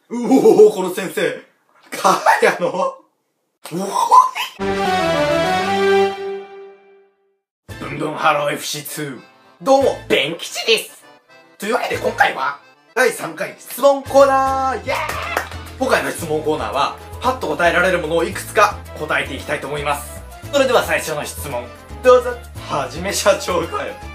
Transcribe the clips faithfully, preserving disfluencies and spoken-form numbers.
うおー、この先生、かやのおブンブンハロー エフシーツー。どうも、ベン吉です。というわけで今回は、だいさんかい質問コーナーイエーイ。今回の質問コーナーは、パッと答えられるものをいくつか答えていきたいと思います。それでは最初の質問、どうぞ。はじめ社長かよ。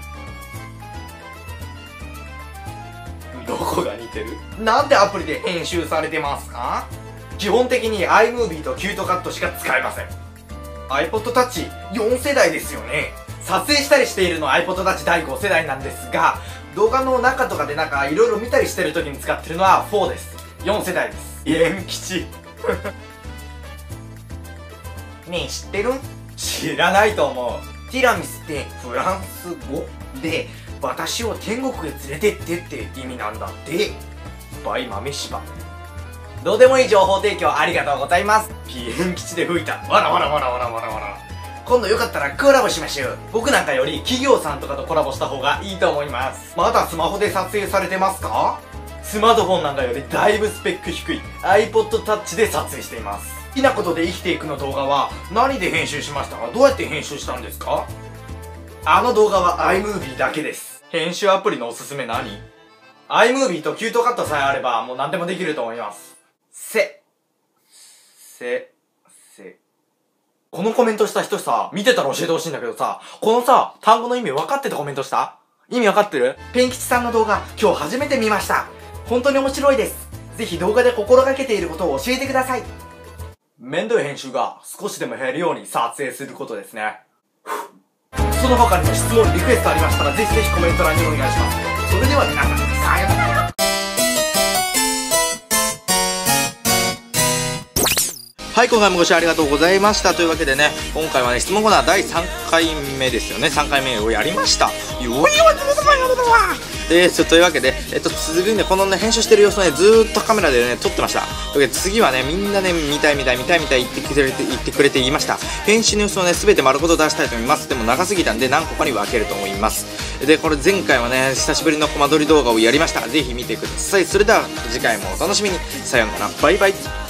どこが似てる？なんでアプリで編集されてますか？基本的に iMovie とキュートカットしか使えません。 iPod Touchよん 世代ですよね。撮影したりしているのは iPod Touch だいご世代なんですが、動画の中とかでなんかいろいろ見たりしてる時に使ってるのはよんです。よん世代です。元吉ねえ、知ってる？知らないと思う。ティラミスってフランス語で私を天国へ連れてってって意味なんだって。バイ豆柴。どうでもいい情報提供ありがとうございます。ピエン吉で吹いた。わらわらわらわらわらわら。今度よかったらコラボしましょう。僕なんかより企業さんとかとコラボした方がいいと思います。まだスマホで撮影されてますか？スマートフォンなんかよりだいぶスペック低い iPod Touch で撮影しています。好きなことで生きていくの動画は何で編集しましたか？どうやって編集したんですか？あの動画は iMovie だけです。編集アプリのおすすめ何？ iMovie とキュートカットさえあればもう何でもできると思います。せ、せ、せ。このコメントした人さ、見てたら教えてほしいんだけどさ、このさ、単語の意味分かっててコメントした？意味分かってる？ペン吉さんの動画、今日初めて見ました。本当に面白いです。ぜひ動画で心がけていることを教えてください。めんどい編集が少しでも減るように撮影することですね。その他にも質問、リクエストありましたらぜひぜひコメント欄にお願いします。それでは皆さん、さようなら。はい、今回もご視聴ありがとうございました。というわけでね、今回はね、質問コーナーだいさんかいめですよね。さんかいめをやりました。よいよいよえー、というわけで、えっと、次にね、このね、編集してる様子をね、ずーっとカメラでね、撮ってました。というわけで、次はね、みんなね、見たい見たい見たい見たい言ってくれて、言ってくれて言いました。編集の様子をね、すべて丸ごと出したいと思います。でも長すぎたんで、何個かに分けると思います。で、これ前回はね、久しぶりのコマ撮り動画をやりました。ぜひ見てください。それでは、次回もお楽しみに。さようなら。バイバイ。